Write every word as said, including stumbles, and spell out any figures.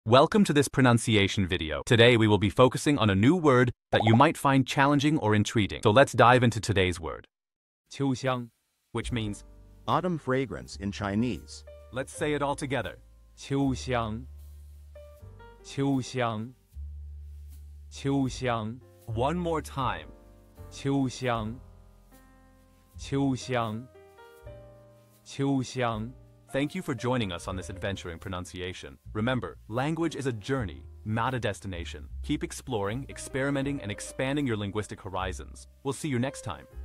Welcome to this pronunciation video. Today we will be focusing on a new word that you might find challenging or intriguing. So let's dive into today's word. 秋香, which means autumn fragrance in Chinese. Let's say it all together. 秋香秋香秋香 One more time. 秋香秋香秋香 Thank you for joining us on this adventure in pronunciation. Remember, language is a journey, not a destination. Keep exploring, experimenting, and expanding your linguistic horizons. We'll see you next time.